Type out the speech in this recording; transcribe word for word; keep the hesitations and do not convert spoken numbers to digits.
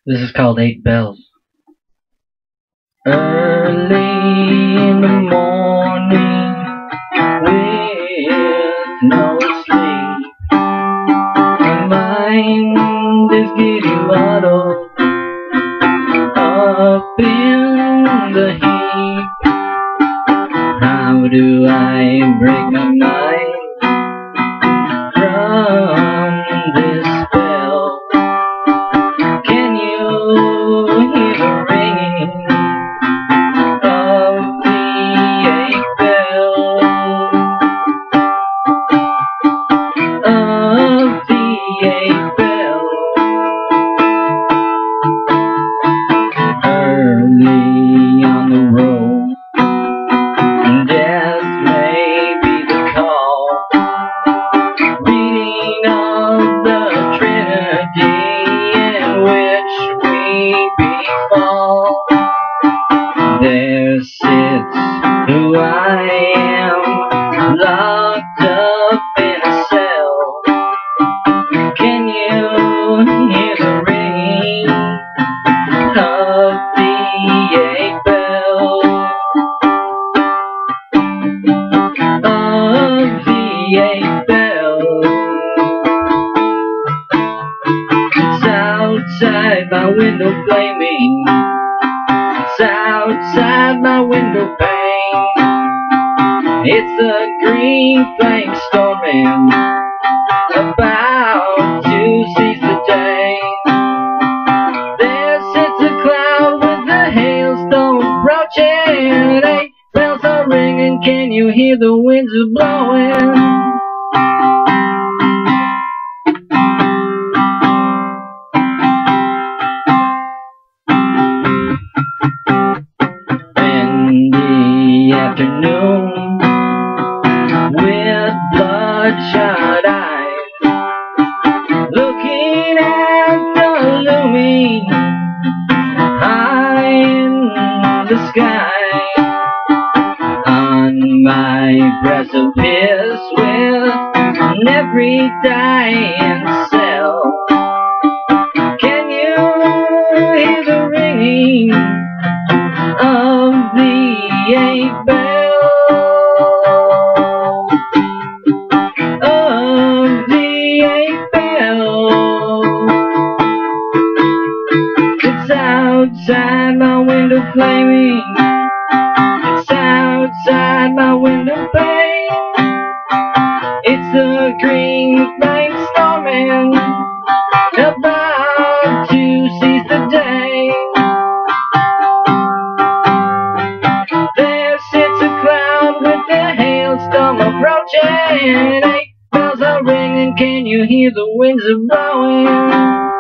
This is called Eight Bells. Early in the morning, with no sleep, my mind is getting muddled up in the heap. How do I break my mind from this spell? Can you hear the ringing of the eight bells? Of the eight bells. Early on the road, death may be the call, beating of the Trinity in which we befall. There sits who I am, locked up in a cell. Can you hear the ringing of the eight bells? Of the eight bells. It's outside my window flaming. It's outside my window pane. It's a green flame storming, about to seize the day. There sits a cloud with a hailstorm approaching. Eight bells are ringing, can you hear the winds are blowing? In the afternoon, with bloodshot eyes, looking at the looming high in the sky, on my precipice with every dying cell. Can you hear the ringing of the eight bells? Of the eight bells. It's outside my window flaming. It's outside my window pane. It's the green flame storming, about to seize the day. There sits a cloud with a hailstorm approaching. Eight bells are ringing, can you hear the winds are blowing?